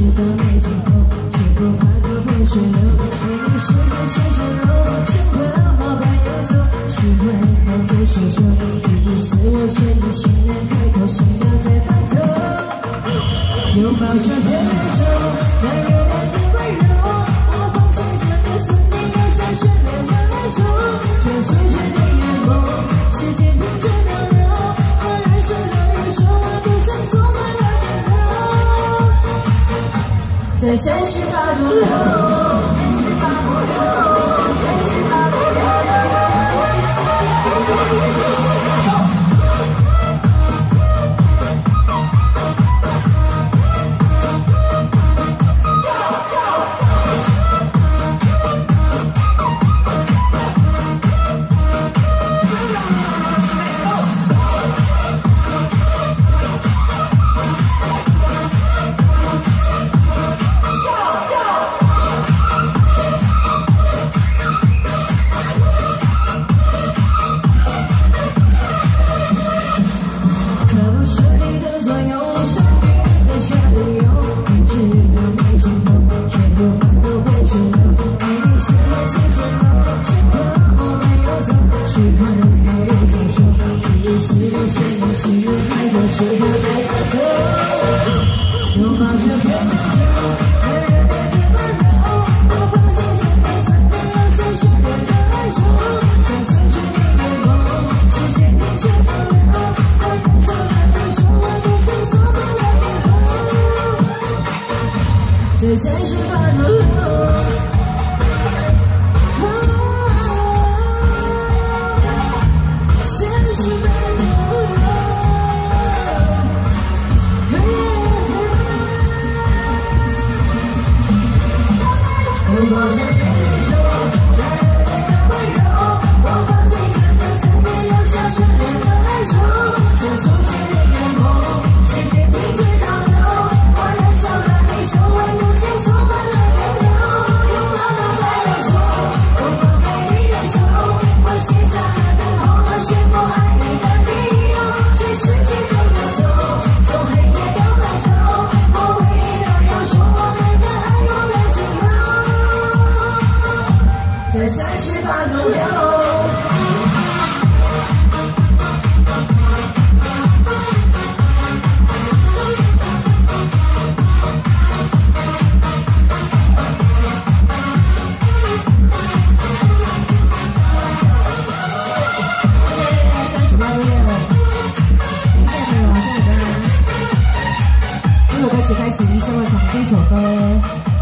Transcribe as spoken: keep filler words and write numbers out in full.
都没尽头，却不怕头破血流。为你是个牵线楼，像快浪花般游走，学会后不收手。第一次我牵你心人开口，心跳在发抖。拥抱着黑手，那热烈的温柔，我放弃怎么送你留下绚烂的哀愁，想诉说你眼眸，时间停止流流，我人生的人说我不想锁满了电流，在三十八度楼。 时候在发抖，拥抱着别太久，那热烈的温柔，我放弃怎么散的留下绚烂的哀愁，想诉说你眼眸，时间停止流流，我忍受了感受，我不想锁满了电流，在三十八度楼。 拥抱着黑手，那热烈的温柔，我放弃怎么散的留下绚烂的哀愁，想诉说你眼眸，时间停止倒流，我燃烧了你手腕，无限充满了电流，拥抱了白了手，我放开你的手，我写下了等候和宣布爱你的理由，全世界跟我走，从黑夜到白昼，我为你的忧愁，我们的爱永远自由。 在三十八度楼，三十八度六，谢谢朋友，谢谢大家。这首歌曲开始，一生的场第一首歌。